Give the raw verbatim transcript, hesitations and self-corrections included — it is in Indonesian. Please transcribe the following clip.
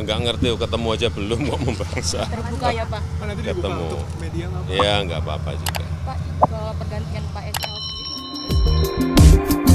nggak ngerti, ketemu aja belum kok membangsa. Terbuka ya Pak? Nanti dibuka Ketemu. untuk media nggak Pak? Ya nggak apa-apa juga. Pak, kalau pergantian Pak S L sendiri